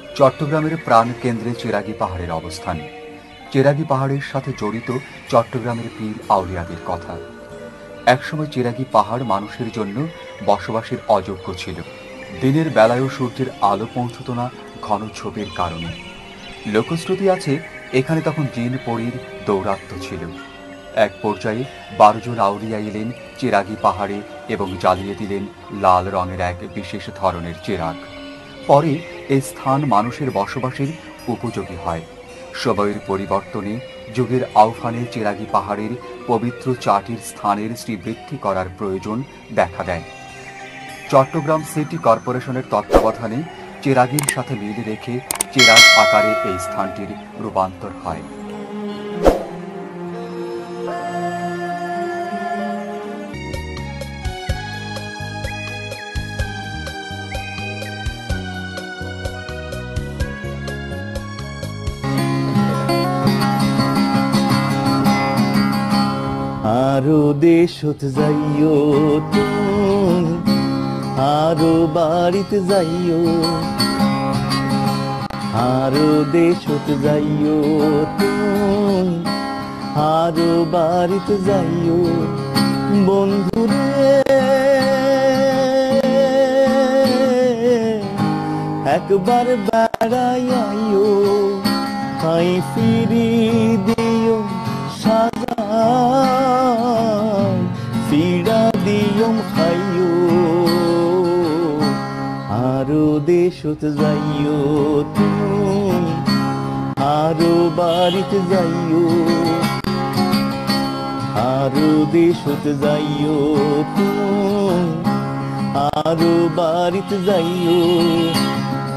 চট্টগ্রামের প্রাণকেন্দ্রে চেরাগী পাহাড়ের অবস্থান। চেরাগী পাহাড়ের সাথে জড়িত চট্টগ্রামের পীর আউলিয়াদের কথা। একসময় চেরাগী পাহাড় মানুষের জন্য বসবাসের অযোগ্য ছিল। দিনের বেলায়ও সূর্যের আলো পৌঁছত না ঘন ঝোপের কারণে। লোকশ্রুতি আছে এখানে তখন জিন পরীর দৌরাত্ম্য ছিল। এক পর্যায়ে 12 জন আউলিয়া এলেন চেরাগী পাহাড়ে এবং জ্বালিয়ে দিলেন লাল রঙের এক বিশেষ ধরনের চেরাগ। পরে এই স্থান মানুষের বসবাসের উপযোগী হয়। সময়ের পরিবর্তনে, যুগের আহ্বানে চেরাগী পাহাড়ের পবিত্র চাটির স্থানের শ্রীবৃদ্ধি করার প্রয়োজন দেখা দেয়। চট্টগ্রাম সিটি কর্পোরেশনের তত্ত্বাবধানে চেরাগীর সাথে মিল রেখে চেরাগ আকারে এই স্থানটির রূপান্তর হয়। আরো দেশত যাইও তুমি, আরো বাড়িতে যাইও, আরো দেশত যাইও তুমি, আরো বাড়িতে যাইও বন্ধুরে, একবার বেড়াই আইও, আই ফিরি দিও সাজাই, ফিরা দিও খাইও, আরো দেশত যাইও তুমি, আরো বাড়িতে যাইও, আরো দেশত যাইও তুমি, আরো বাড়িতে যাইও